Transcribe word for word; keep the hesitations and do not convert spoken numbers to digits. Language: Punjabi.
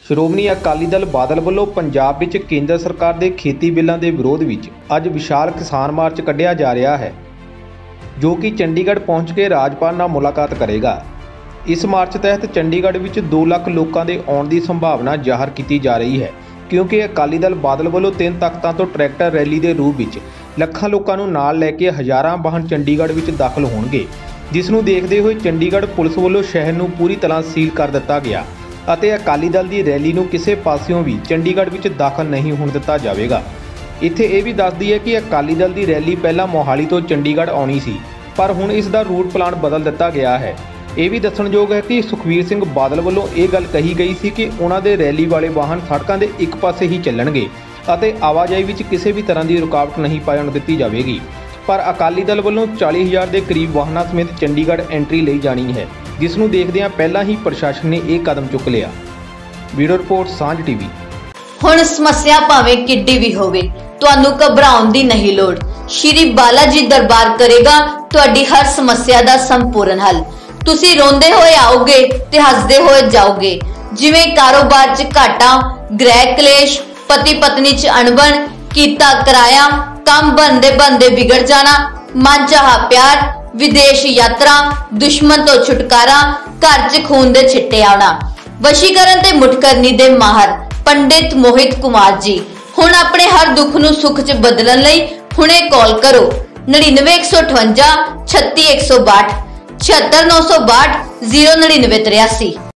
ਸ਼੍ਰੋਮਣੀ ਅਕਾਲੀ ਦਲ ਬਾਦਲ ਵੱਲੋਂ ਪੰਜਾਬ ਵਿੱਚ ਕੇਂਦਰ ਸਰਕਾਰ ਦੇ ਖੇਤੀ ਬਿੱਲਾਂ ਦੇ ਵਿਰੋਧ ਵਿੱਚ ਅੱਜ ਵਿਸ਼ਾਲ ਕਿਸਾਨ ਮਾਰਚ ਕੱਢਿਆ ਜਾ ਰਿਹਾ ਹੈ, ਜੋ ਕਿ ਚੰਡੀਗੜ੍ਹ ਪਹੁੰਚ ਕੇ ਰਾਜਪਾਲ ਨਾਲ ਮੁਲਾਕਾਤ ਕਰੇਗਾ। ਇਸ ਮਾਰਚ ਤਹਿਤ ਚੰਡੀਗੜ੍ਹ ਵਿੱਚ ਦੋ ਲੱਖ ਲੋਕਾਂ ਦੇ ਆਉਣ ਦੀ ਸੰਭਾਵਨਾ ਜ਼ਾਹਰ ਕੀਤੀ ਜਾ ਰਹੀ ਹੈ, ਕਿਉਂਕਿ ਅਕਾਲੀ ਦਲ ਬਾਦਲ ਵੱਲੋਂ ਤਿੰਨ ਤਖ਼ਤਾਂ ਤੋਂ ਟਰੈਕਟਰ ਰੈਲੀ ਦੇ ਰੂਪ ਵਿੱਚ ਲੱਖਾਂ ਲੋਕਾਂ ਨੂੰ ਨਾਲ ਲੈ ਕੇ ਹਜ਼ਾਰਾਂ ਵਾਹਨ ਚੰਡੀਗੜ੍ਹ ਵਿੱਚ ਦਾਖਲ ਹੋਣਗੇ, ਜਿਸ ਨੂੰ ਦੇਖਦੇ ਹੋਏ ਚੰਡੀਗੜ੍ਹ ਪੁਲਿਸ ਵੱਲੋਂ ਸ਼ਹਿਰ ਨੂੰ ਪੂਰੀ ਤਰ੍ਹਾਂ ਸੀਲ ਕਰ ਦਿੱਤਾ ਗਿਆ ਅਤੇ ਅਕਾਲੀ ਦਲ ਦੀ ਰੈਲੀ ਨੂੰ ਕਿਸੇ ਪਾਸਿਓਂ ਵੀ ਚੰਡੀਗੜ੍ਹ ਵਿੱਚ ਦਾਖਲ ਨਹੀਂ ਹੋਣ ਦਿੱਤਾ ਜਾਵੇਗਾ। ਇੱਥੇ ਇਹ ਵੀ ਦੱਸਦੀ ਹੈ ਕਿ ਅਕਾਲੀ ਦਲ ਦੀ ਰੈਲੀ ਪਹਿਲਾਂ ਮੋਹਾਲੀ ਤੋਂ ਚੰਡੀਗੜ੍ਹ ਆਉਣੀ ਸੀ, ਪਰ ਹੁਣ ਇਸ ਦਾ ਰੂਟ ਪਲਾਨ ਬਦਲ ਦਿੱਤਾ ਗਿਆ ਹੈ। ਇਹ ਵੀ ਦੱਸਣਯੋਗ ਹੈ ਕਿ ਸੁਖਬੀਰ ਸਿੰਘ ਬਾਦਲ ਵੱਲੋਂ ਇਹ ਗੱਲ ਕਹੀ ਗਈ ਸੀ ਕਿ ਉਹਨਾਂ ਦੇ ਰੈਲੀ ਵਾਲੇ ਵਾਹਨ ਸੜਕਾਂ ਦੇ ਇੱਕ ਪਾਸੇ ਹੀ ਚੱਲਣਗੇ ਅਤੇ ਆਵਾਜਾਈ ਵਿੱਚ ਕਿਸੇ ਵੀ ਤਰ੍ਹਾਂ ਦੀ ਰੁਕਾਵਟ ਨਹੀਂ ਪਾਉਣ ਦਿੱਤੀ ਜਾਵੇਗੀ, ਪਰ ਅਕਾਲੀ ਦਲ ਵੱਲੋਂ ਚਾਲੀ ਹਜ਼ਾਰ ਦੇ ਕਰੀਬ ਵਾਹਨਾਂ ਸਮੇਤ ਚੰਡੀਗੜ੍ਹ ਐਂਟਰੀ ਲਈ ਜਾਣੀ ਹੈ, ਜਿਸ ਨੂੰ ਦੇਖਦਿਆਂ ਪਹਿਲਾਂ ਹੀ ਪ੍ਰਸ਼ਾਸਨ ਨੇ ਇਹ ਕਦਮ ਚੁੱਕ ਲਿਆ। Video report Sanjh TV. ਹੁਣ ਸਮੱਸਿਆ ਭਾਵੇਂ ਕਿੱਡੀ ਵੀ ਹੋਵੇ, ਤੁਹਾਨੂੰ ਘਬਰਾਉਣ ਦੀ ਨਹੀਂ ਲੋੜ। ਸ਼੍ਰੀ ਬਾਲਾ ਜੀ ਦਰਬਾਰ ਕਰੇਗਾ ਤੁਹਾਡੀ ਹਰ ਸਮੱਸਿਆ ਦਾ ਸੰਪੂਰਨ ਹੱਲ। ਤੁਸੀਂ ਰੋਂਦੇ ਹੋਏ ਆਓਗੇ ਤੇ ਹੱਸਦੇ ਹੋਏ ਜਾਓਗੇ। ਜਿਵੇਂ ਕਾਰੋਬਾਰ 'ਚ ਘਾਟਾ, ਗ੍ਰਹਿ ਕਲੇਸ਼, ਪਤੀ ਪਤਨੀ 'ਚ ਅਣਬਣ, ਕੀਤਾ ਕਰਾਇਆ, ਕੰਮ ਬਣਦੇ ਬਣਦੇ ਵਿਗੜ ਜਾਣਾ, ਮਨ ਚਾਹਾ ਪਿਆਰ, ਵਿਦੇਸ਼ ਯਾਤਰਾ, ਦੁਸ਼ਮਣ ਤੋਂ ਛੁਟਕਾਰਾ, ਘਰ 'ਚ ਖੂਨ ਦੇ ਛਿੱਟੇ ਆਉਣਾ। ਵਸ਼ੀਕਰਨ ਤੇ ਮੁਠਕਰਨੀ ਦੇ ਮਾਹਰ ਪੰਡਿਤ ਮੋਹਿਤ ਕੁਮਾਰ ਜੀ ਹੁਣ ਆਪਣੇ ਹਰ ਦੁੱਖ ਨੂੰ ਸੁੱਖ 'ਚ ਬਦਲਣ ਲਈ ਹੁਣੇ ਕਾਲ ਕਰੋ ਨੜਿਨਵੇਂ ਇੱਕ ਸੌ ਅਠਵੰਜਾ ਛੱਤੀ ਇੱਕ ਸੌ ਬਾਹਠ ਛਿਅੱਤਰ ਨੌ ਸੌ ਬਾਹਠ ਜ਼ੀਰੋ ਨੜਿਨਵੇਂ ਤਰਿਆਸੀ।